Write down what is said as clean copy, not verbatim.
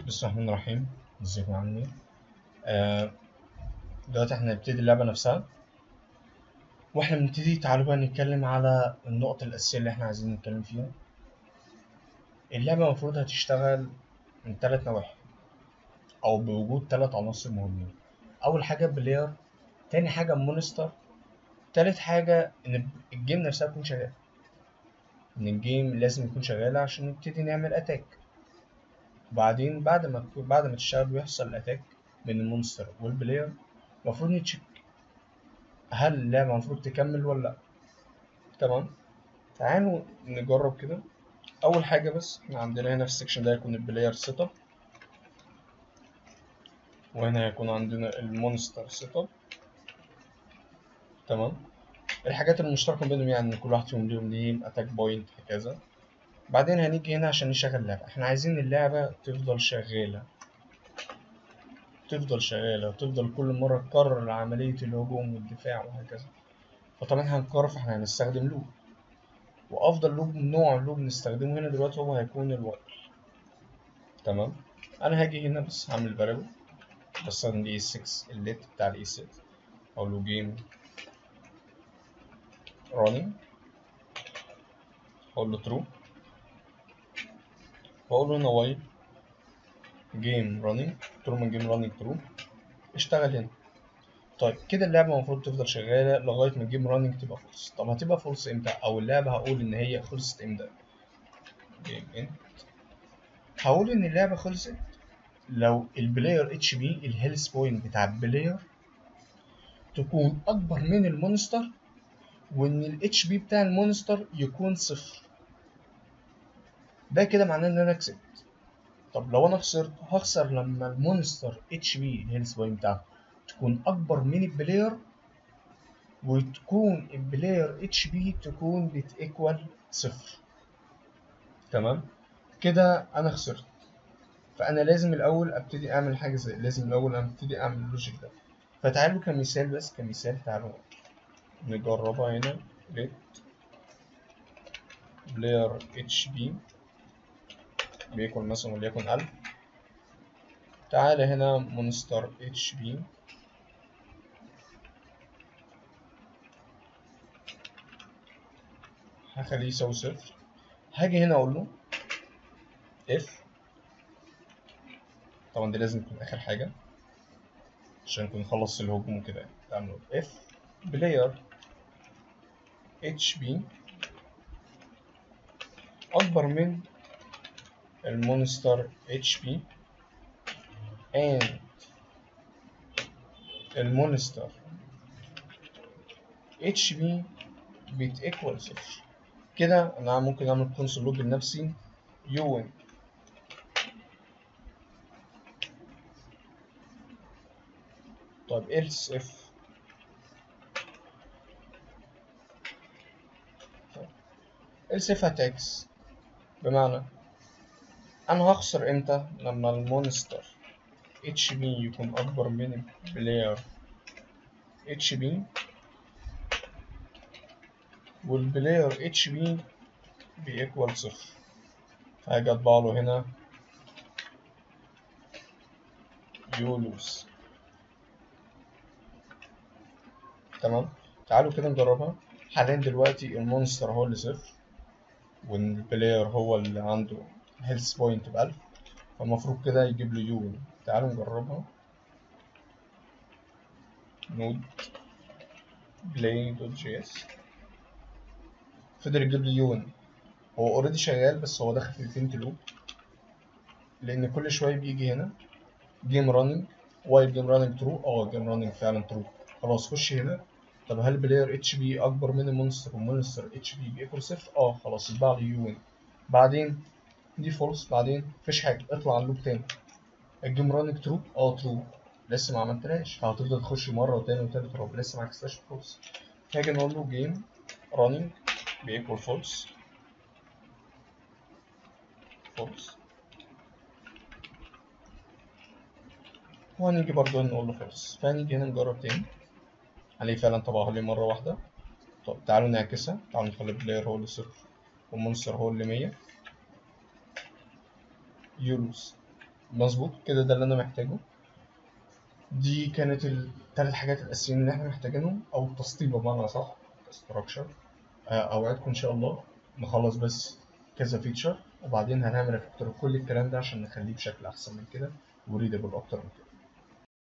بسم الله الرحمن الرحيم. ازيكم عاملين ايه؟ دلوقتي احنا هنبتدي اللعبة نفسها، واحنا بنبتدي تعالوا بقى نتكلم على النقط الأساسية اللي احنا عايزين نتكلم فيها. اللعبة المفروض هتشتغل من 3 نواحي أو بوجود 3 عناصر مهمين. أول حاجة بلاير، تاني حاجة مونستر، تالت حاجة إن الجيم نفسها تكون شغالة. إن الجيم لازم يكون شغال عشان نبتدي نعمل أتاك. وبعدين بعد ما تشتغل ويحصل الأتاك بين المونستر والبلاير، المفروض نتشيك هل اللعبة المفروض تكمل ولا لأ. تمام، تعالوا نجرب كده. اول حاجه بس احنا عندنا هنا في السكشن ده هيكون البلاير سيت اب، وهنا هيكون عندنا المونستر سيت اب. تمام، الحاجات المشتركه بينهم يعني ان كل واحد فيهم ليهم نيم، اتاك بوينت، هكذا. بعدين هنيجي هنا عشان نشغل اللعبه. احنا عايزين اللعبه تفضل شغاله تفضل كل مره تكرر عمليه الهجوم والدفاع وهكذا. فطبعا هنكرر، فاحنا هنستخدم لوب، وافضل لوب نوع لوب نستخدمه هنا دلوقتي هو هيكون الوايل. تمام، انا هاجي هنا بس هعمل فاريبل، بس انا الاي 6 الليت بتاع الاي 6، اقول له جيم رانينج، اقول له ترو، واقول له هنا وايل جيم رانينج ترو من جيم رانينج ترو. اشتغل هنا. طيب كده اللعبه المفروض تفضل شغاله لغايه ما الجيم رانينج تبقى فولس. طب هتبقى فولس امتى؟ او اللعبه هقول ان هي خلصت امتى؟ جيم ان، هقول ان اللعبه خلصت لو البلاير اتش بي، الهيلث بوينت بتاع البلاير، تكون اكبر من المونستر، وان الاتش بي بتاع المونستر يكون صفر. ده كده معناه ان انا كسبت. طب لو انا خسرت، هخسر لما المونستر اتش بي الهيلث بوينت بتاعته تكون اكبر من البلاير، وتكون البلاير اتش بي تكون بتيكوال صفر. تمام، كده انا خسرت. فانا لازم الاول ابتدي اعمل حاجه لازم الاول ابتدي اعمل اللوجيك ده. فتعالوا كمثال، بس كمثال تعالوا نجربها هنا. let player hb بيكون مثلا وليكن 1000. تعالى هنا مونستر hb هخليه يساوي صفر. هاجي هنا اقول له if، طبعا دي لازم تكون اخر حاجه عشان نكون نخلص الهجوم وكده. تعالى نقول if player hb اكبر من المونستر hp and المونستر hp بتيكوال صفر. كده انا ممكن اعمل كونسول لوج لنفسي يون. طيب else if، else if هتعكس، بمعنى انا هخسر امتى؟ لما المونستر اتش بي يكون اكبر من البلاير اتش بي، والبلاير اتش بي بيكوال صفر. فهاجي اطبع له هنا يو لوز. تمام، تعالوا كده نجربها. حاليا دلوقتي المونستر هو اللي صفر، والبلاير هو اللي عنده هيلث بوينت ب1000، فالمفروض كده يجيب له يو. تعالوا نجربها. نود بلاي دوت جي اس، فضل يجيب لي يون. هو اوريدي شغال، بس هو داخل في الفينت لوب، لان كل شويه بيجي هنا جيم راننج وايل جيم راننج ترو. جيم راننج فعلا ترو. خلاص خش هنا. طب هل بلاير اتش بي اكبر من المونستر والمونستر اتش بي بيكون صفر؟ خلاص يتباع لي يو. بعدين دي فولس، بعدين مفيش حاجه، اطلع على اللوب تاني. الجيم راننج ترو، ترو. لسه ما عملتهاش، فهتفضل تخش مره وتاني وتالت ورابع لسه ما عكستهاش فولس. هاجي نقول له جيم راننج بيكوال فولس، فولس، وهنيجي برضه نقول له فولس. فهنيجي هنا نجرب تاني، عليه فعلا طبعها لي مرة واحدة. طب تعالوا نعكسها، تعالوا نخلي البلاير هو اللي صفر والمونستر هو اللي 100. يولوز. مظبوط كده، ده اللي انا محتاجه. دي كانت الثلاث حاجات الاساسيين اللي احنا محتاجينهم، او التسطيب بمعنى صح، استراكشر. اوعدكم ان شاء الله نخلص بس كذا فيتشر، وبعدين هنعمل ريفاكتور كل الكلام ده عشان نخليه بشكل احسن من كده وريدابل اكتر من كده.